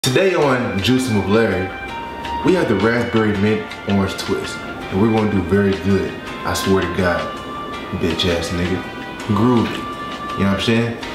Today on Juicing with Larry, we have the raspberry mint orange twist, and we're gonna do very good. I swear to God, bitch ass nigga, groovy. You know what I'm saying?